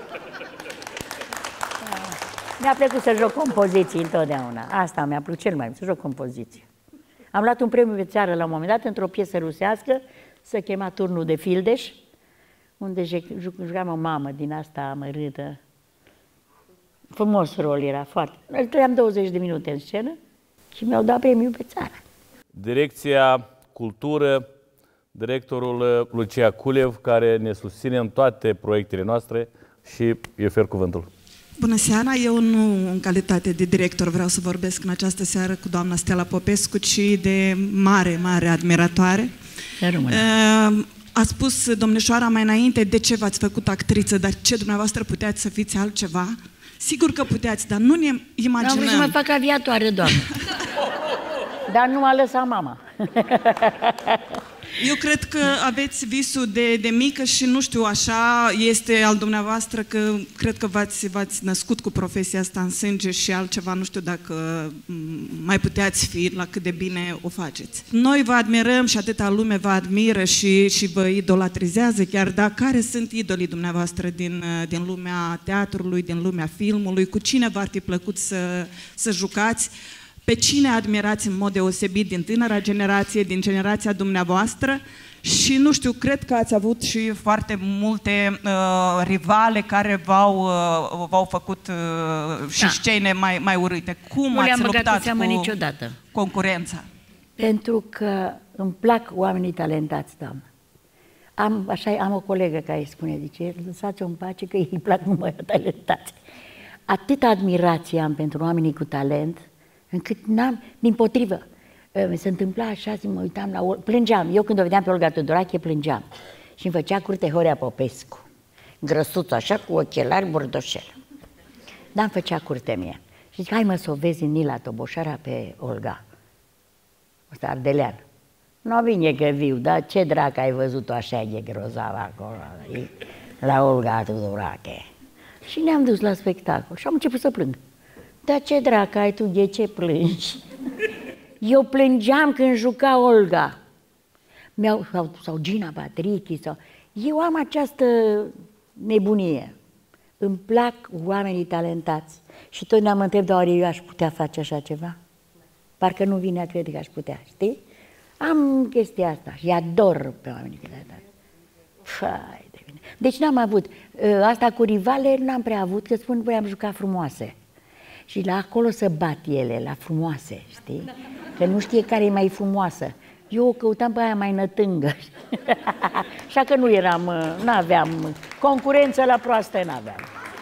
Speaker 3: Mi-a plăcut să joc compoziții întotdeauna. Asta mi-a plăcut cel mai mult, să joc compoziții. Am luat un premiu pe țară la un moment dat într-o piesă rusească, se chema Turnul de Fildeș, unde jucam o mamă din asta amărâtă. Frumos rol era, foarte. Trăiam douăzeci de minute în scenă și mi-au dat premiul pe țară.
Speaker 8: Direcția Cultură, directorul Lucia Culev, care ne susține în toate proiectele noastre și îi ofer cuvântul.
Speaker 13: Bună seara! Eu nu în calitate de director vreau să vorbesc în această seară cu doamna Stella Popescu, ci de mare, mare admiratoare. Uh, a spus domnișoara mai înainte de ce v-ați făcut actriță, dar ce dumneavoastră puteați să fiți altceva? Sigur că puteți, dar nu ne imaginăm.
Speaker 3: Am vrut să mă fac aviatoare, doamnă. Dar nu m-a lăsat mama.
Speaker 13: Eu cred că aveți visul de, de mică și nu știu, așa este al dumneavoastră, că cred că v-ați v-ați născut cu profesia asta în sânge și altceva, nu știu dacă mai puteați fi la cât de bine o faceți. Noi vă admirăm și atâta lume vă admiră și, și vă idolatrizează chiar, dar care sunt idolii dumneavoastră din, din lumea teatrului, din lumea filmului? Cu cine v-ar fi plăcut să, să jucați? Pe cine admirați în mod deosebit din tânăra generație, din generația dumneavoastră? Și nu știu, cred că ați avut și foarte multe uh, rivale care v-au uh, v-au făcut uh, și da. scene mai, mai urâte. Cum nu ați luptat cu
Speaker 3: niciodată.
Speaker 13: concurența?
Speaker 3: Pentru că îmi plac oamenii talentați, doamnă. Am, așa, am o colegă care îi spune, zice, lăsați-o în pace că îi plac numai talentați. Atâta admirație am pentru oamenii cu talent, încât n-am, dimpotrivă, mi se întâmpla așa, zi, mă uitam la Olga, plângeam, eu când o vedeam pe Olga Tudorache, plângeam. Și îmi făcea curte Horea Popescu, grăsuță așa, cu ochelari burdoșel. Dar îmi făcea curte mie. Și zic, hai mă să o vezi în Nila Toboșara pe Olga. Ăsta ardelean. Nu vine că viu, dar ce drac ai văzut-o așa, e grozavă acolo, la Olga Tudorache. Și ne-am dus la spectacol și am început să plâng. Dar ce dracu ai tu, de ce plângi? Eu plângeam când juca Olga. Sau, sau Gina Patrichi. Sau... Eu am această nebunie. Îmi plac oamenii talentați. Și tot ne-am întrebat, dar eu aș putea face așa ceva? Parcă nu vine a crede că aș putea, știi? Am chestia asta și ador pe oamenii talentați. Fai de bine. Deci n-am avut. Asta cu rivale n-am prea avut, că spun, băi, am jucat frumoase. Și la acolo să bat ele, la frumoase, știi? Că nu știe care e mai frumoasă. Eu o căutam pe aia mai nătângă. Așa că nu eram, n-aveam, concurență la proastă n-aveam.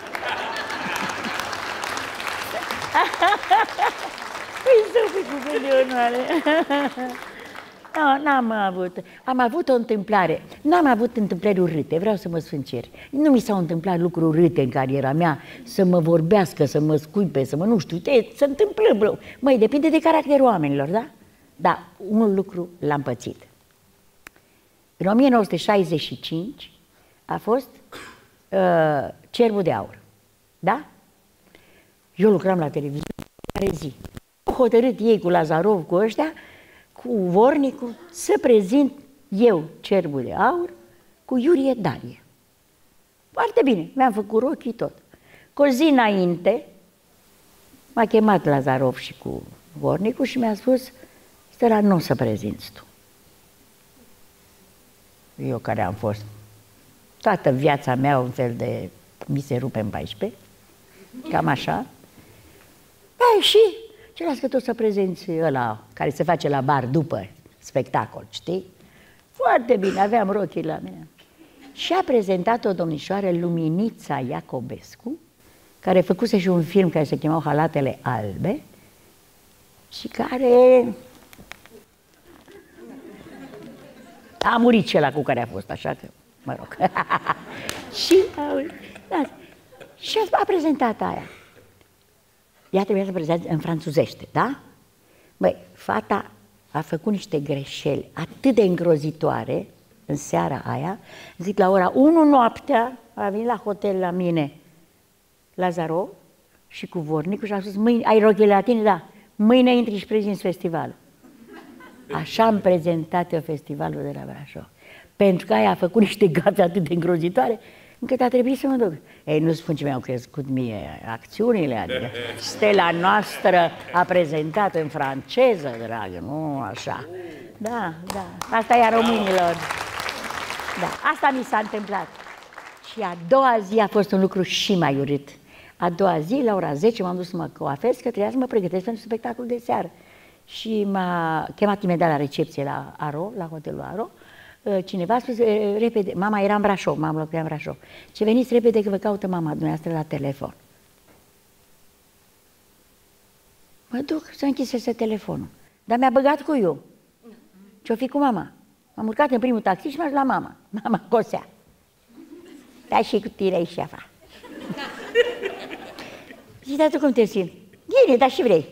Speaker 3: Păi să fii cu de onoare. Nu, n-am avut. Am avut o întâmplare. N-am avut întâmplări urâte, vreau să mă sfâncer. Nu mi s-au întâmplat lucruri urâte în cariera mea, să mă vorbească, să mă scuipe, să mă nu știu, te, se întâmplă, bro. Măi, depinde de caracterul oamenilor, da? Dar un lucru l-am pățit. În o mie nouă sute șaizeci și cinci a fost uh, Cerbul de Aur, da? Eu lucram la televiziune care zi. Au hotărât ei cu Lazarov, cu ăștia, cu Vornicu, să prezint eu Cerbul de Aur cu Iurie Darie. Foarte bine, mi-am făcut rochii tot. Cu o zi înainte m-a chemat Lazarov și cu Vornicu și mi-a spus, Stella, nu o să prezinți tu. Eu care am fost toată viața mea un fel de mi se rupe în paisprezece, cam așa. Păi și ce las că tu să prezinți ăla care se face la bar după spectacol, știi? Foarte bine, aveam rochii la mine. Și a prezentat o domnișoară, Luminița Iacobescu, care făcuse și un film care se chemau Halatele Albe și care a murit cel cu care a fost, așa că, mă rog. și, da, și a prezentat aia. Ea trebuia să prezinte în franțuzește, da? Băi, fata a făcut niște greșeli atât de îngrozitoare în seara aia, zic, la ora unu noaptea a venit la hotel la mine Lazarov și cu Vornicu și a spus, mâine, ai rochile la tine? Da. Mâine intri și prezinți festivalul. Așa am prezentat eu festivalul de la Brașov. Pentru că aia a făcut niște gafe atât de îngrozitoare, încât a trebuit să mă duc. Ei, nu spun ce mi-au crescut mie acțiunile, adică Stella noastră a prezentat în franceză, dragă, nu așa. Da, da, asta e a românilor. Da, asta mi s-a întâmplat. Și a doua zi a fost un lucru și mai urât. A doua zi, la ora zece, m-am dus să mă coafez, că trebuia să mă pregătesc pentru spectacolul de seară. Și m-a chemat imediat la recepție la Aro, la hotelul Aro. Cineva a spus, repede, mama era în Brașov, mama locuia în Brașov. Ce veniți repede că vă caută mama dumneavoastră la telefon. Mă duc să închisese telefonul. Dar mi-a băgat cu eu. Ce-o fi cu mama? M-am urcat în primul taxi și m-am la mama. Mama cosea. Da, și cu tine și afară. Zici, dar tu cum te simți? Bine, dar și vrei.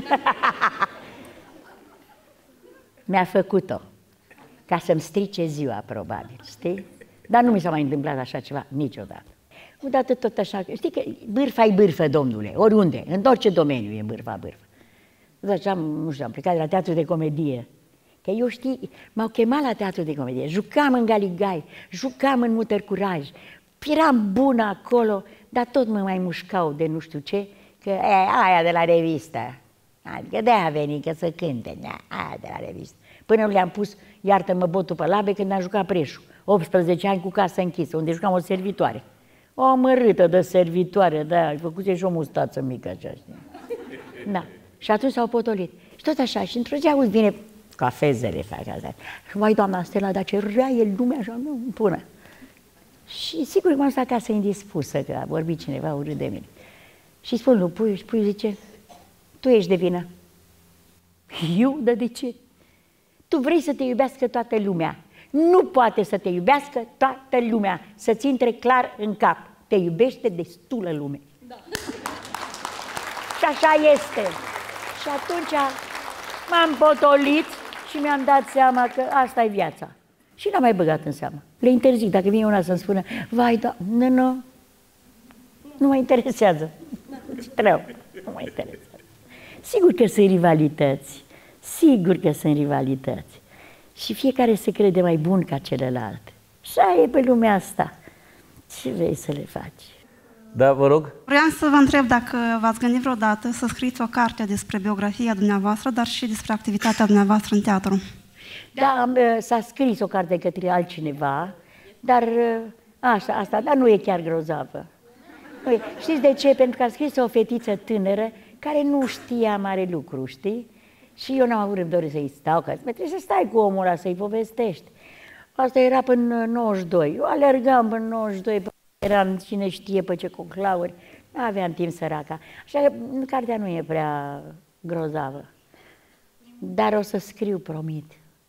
Speaker 3: Mi-a făcut-o. Ca să-mi strice ziua, probabil, știi? Dar nu mi s-a mai întâmplat așa ceva niciodată. Odată tot așa, știi că bârfa e bârfă, domnule, oriunde, în orice domeniu e bârfa, bârfă. Așa, nu știu, am plecat de la teatru de comedie. Că eu, știi, m-au chemat la teatru de comedie, jucam în Galigai, jucam în Mutăr Curaj, eram bună acolo, dar tot mă mai mușcau de nu știu ce, că e, aia de la revistă, adică de-aia a venit, că să cânte, aia de la revistă. Până nu le-am pus, iartă-mă, botul pe labe când am jucat Preșu, optsprezece ani cu casă închisă, unde jucam o servitoare. O amărâtă de servitoare, da, ai făcut și o mustață mică așa, știi? Da. Și atunci s-au potolit. Și tot așa, și într-o zi, auzi, vine ca fezele, fac asta. Și vai, doamna Stella, dar ce rea e lumea așa, nu, pună. Și sigur că m-am stat acasă indispusă, că a vorbit cineva urât de mine. Și spun lui Puiu, și Puiu zice, tu ești de vină. Eu? Dar de ce? Tu vrei să te iubească toată lumea. Nu poate să te iubească toată lumea. Să-ți intre clar în cap. Te iubește destulă lume. Da. Și așa este. Și atunci m-am potolit și mi-am dat seama că asta e viața. Și n-am mai băgat în seamă. Le interzic, dacă vine una să-mi spună, vai, da, nu, nu, nu mă interesează. Ce treabă, nu mă interesează. Sigur că sunt rivalități, sigur că sunt rivalități. Și fiecare se crede mai bun ca celălalt. Așa e pe lumea asta. Ce vrei să le faci?
Speaker 8: Da, vă rog.
Speaker 14: Vreau să vă întreb dacă v-ați gândit vreodată să scrieți o carte despre biografia dumneavoastră, dar și despre activitatea dumneavoastră în teatru.
Speaker 3: Da, s-a scris o carte către altcineva, dar așa, asta, dar nu e chiar grozavă. Nu e. Știți de ce? Pentru că a scris o fetiță tânără care nu știa mare lucru, știi? Și eu n-am avut răbdare să-i stau, că trebuie să stai cu omul ăla, să-i povestești. Asta era până nouăzeci și doi. Eu alergam până nouăzeci și doi, eram cine știe pe ce conclauri, nu aveam timp săraca. Așa că cartea nu e prea grozavă. Dar o să scriu, promit.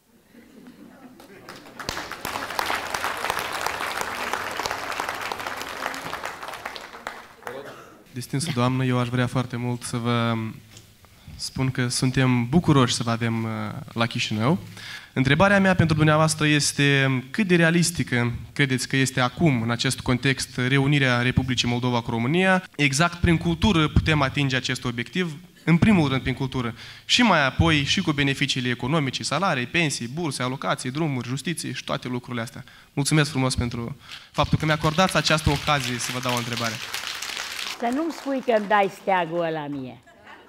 Speaker 15: Distinsă doamnă, eu aș vrea foarte mult să vă spun că suntem bucuroși să vă avem la Chișinău. Întrebarea mea pentru dumneavoastră este cât de realistică credeți că este acum, în acest context, reunirea Republicii Moldova cu România? Exact prin cultură putem atinge acest obiectiv, în primul rând prin cultură, și mai apoi și cu beneficiile economice, salarii, pensii, burse, alocații, drumuri, justiție și toate lucrurile astea. Mulțumesc frumos pentru faptul că mi-a acordat această ocazie să vă dau o întrebare.
Speaker 3: Să nu-mi spui că îmi dai steagul ăla mie.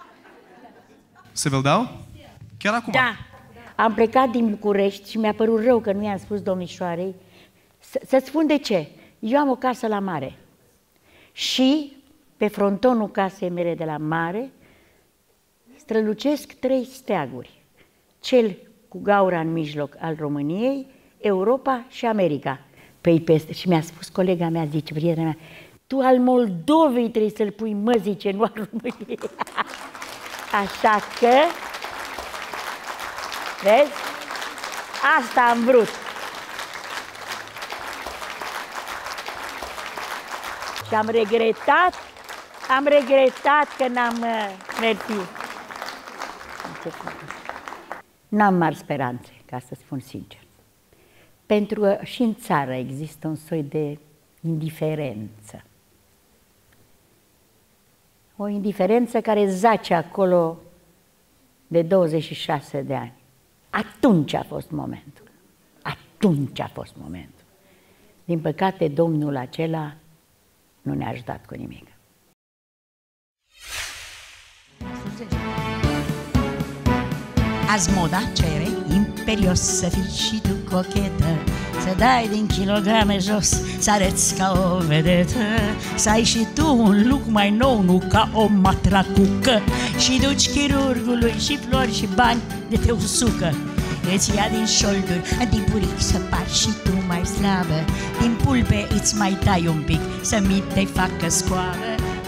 Speaker 15: Să vă-l dau? Chiar acum?
Speaker 3: Da. Am plecat din București și mi-a părut rău că nu i-am spus domnișoarei. Să-ți spun de ce. Eu am o casă la mare. Și pe frontonul casei mele de la mare strălucesc trei steaguri. Cel cu gaura în mijloc al României, Europa și America. Păi peste. Și mi-a spus colega mea, zice, prietena mea, tu al Moldovei trebuie să-l pui, mă, zice, nu al României. Așa că, vezi, asta am vrut. Și am regretat, am regretat că n-am mertit. N-am mari speranțe, ca să spun sincer. Pentru că și în țară există un soi de indiferență. O indiferență care zace acolo de douăzeci și șase de ani. Atunci a fost momentul. Atunci a fost momentul. Din păcate, domnul acela nu ne-a ajutat cu nimic.
Speaker 16: Azi moda cere imperios să fii și tu cochetă, să dai din kilograme jos, să arăți ca o vedetă, să ai și tu un look mai nou, nu ca o matracucă, și duci chirurgului și flori și bani de te usucă. Îți ia din șolduri, din buric să pari și tu mai slabă, din pulpe îți mai tai un pic, să mi te facă scoală.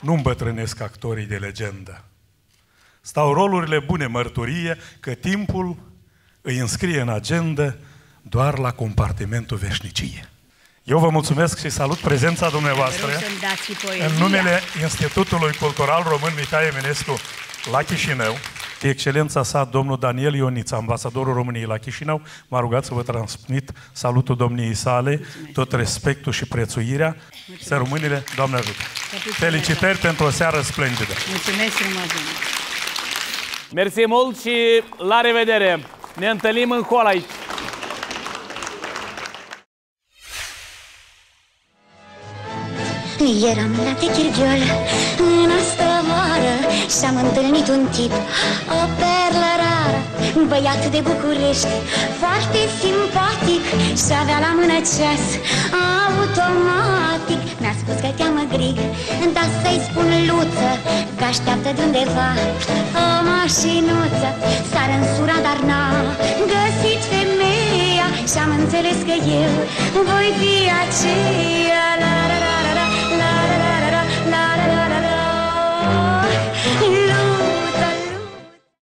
Speaker 17: nu îmbătrânesc actorii de legendă. Stau rolurile bune mărturie că timpul îi înscrie în agenda doar la compartimentul veșnicie. Eu vă mulțumesc și salut prezența dumneavoastră în numele Institutului Cultural Român Mihai Eminescu la Chișinău. Excelența sa, domnul Daniel Ioniță, ambasadorul României la Chișinău, m-a rugat să vă transmit salutul domniei sale, mulțumesc. Tot respectul și prețuirea. Să rămânile, Doamne ajută! Felicitări pentru o seară splendidă!
Speaker 3: Mulțumesc frumos!
Speaker 8: Mersi mult și la revedere! Ne întâlnim în hol aici!
Speaker 18: Eram la Techirghiol în astă vară și-am întâlnit un tip, o perlă rară, un băiat de București, foarte simpatic și avea la mână ceas automatic. Mi-a spus că te-am grig, dar să-i spun Luță că așteaptă de undeva o mașinuță. S-a însurat, dar n-a găsit femeia și-am înțeles că eu voi fi aceea. La, la, la, la, la, la, la, la, la, la, la.